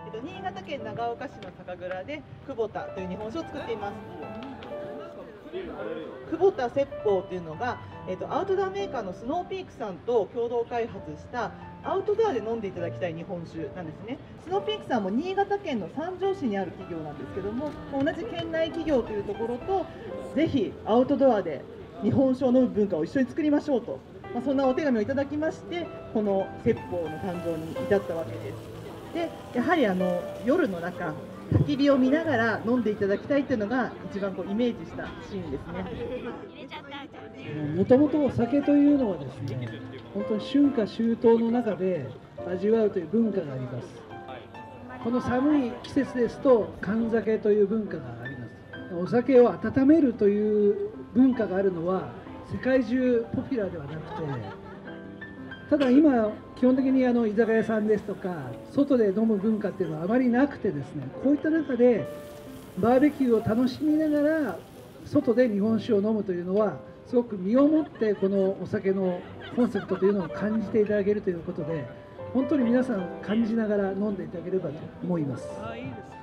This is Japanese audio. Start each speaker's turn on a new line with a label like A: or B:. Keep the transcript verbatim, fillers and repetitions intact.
A: えっと、新潟県長岡市の酒蔵で久保田という日本酒を作っています。久保田雪峰というのが、えっと、アウトドアメーカーのスノーピークさんと共同開発したアウトドアで飲んでいただきたい日本酒なんですね。スノーピークさんも新潟県の三条市にある企業なんですけども、同じ県内企業というところとぜひアウトドアで日本酒を飲む文化を一緒に作りましょうと、まあ、そんなお手紙をいただきましてこの雪峰の誕生に至ったわけです。でやはりあの夜の中焚き火を見ながら飲んでいただきたいというのが一番こうイメージしたシーンですね。
B: もともとお酒というのはですね、本当に春夏秋冬の中で味わうという文化があります。この寒い季節ですと燗酒という文化があります。お酒を温めるという文化があるのは世界中ポピュラーではなくて、ただ今基本的にあの居酒屋さんですとか外で飲む文化っていうのはあまりなくてですね、こういった中でバーベキューを楽しみながら外で日本酒を飲むというのはすごく身をもってこのお酒のコンセプトというのを感じていただけるということで、本当に皆さん感じながら飲んでいただければと思います。
C: あ、いいです。